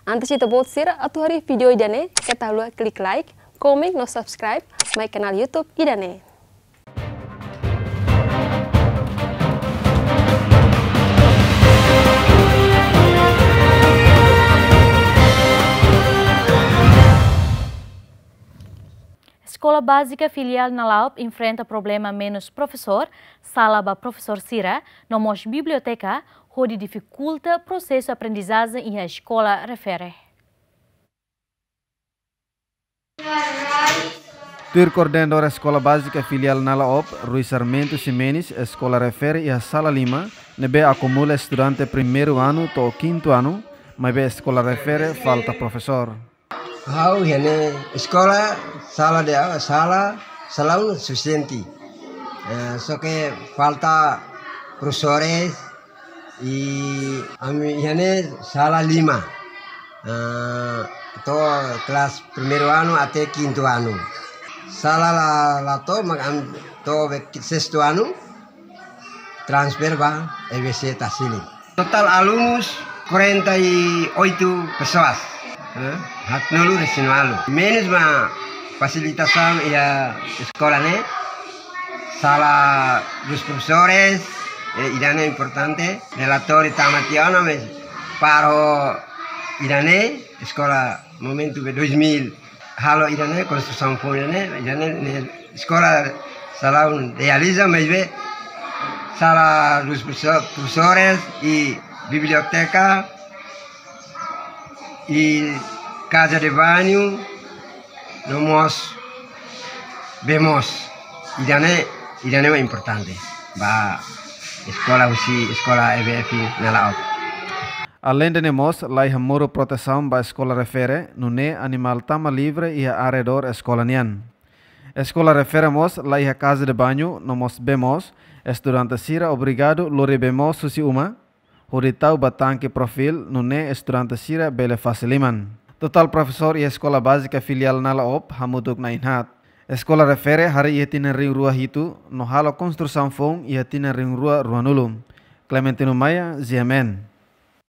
Antes itu buat sir atau hari video idane, kita lu klik like, komen, no subscribe, my kanal YouTube idane. Escola Básica Filial Nalaop enfrenta problema menos professor, sala ba professor Sira, nomos biblioteca, onde dificulta processo de aprendizagem e a escola refere. Tur coordenador Escola Básica Filial Nalaop, Rui Sarmento Ximenes, Escola refere e a sala Lima, nebe acumula estudante primeiro ano to quinto ano, mas be escola refere falta professor. How hene escola sala de sala selalu suficiente. So que falta professores e hene sala lima. To kelas primeiro ano até quinto ano. Sala la to magam to sexto ano transfer ba EBC Tasili. Total alumnos 48 pessoas. Hatnulu resinualu. Menos ma facilitação e a escola né. Sala dos professores, idane importante. Relatório tamatiana mas para idane escola momento de 2000 halo idane construção foi né. Idane escola sala realiza mas ve sala dos professores e biblioteca e casa de banho nós vemos idane é importante ba escola EBF Nalaop. Além de nemos, lai hamuro proteção ba escola refere, nune animal tama livre e a arredor escola nian. Escola refere mos lai a casa de banho, nomos bemos, estudante sira obrigado lori bemos susi uma, Horitau batangke profil nune estudante sira bele faciliman. Total professor e escola básica filial Nalaop hamuduk na inhat. Escola refere hari ia tina ring rua hitu no halo construção fong ia tina ring rua ruanulum. Clementino Maya, Ziamen.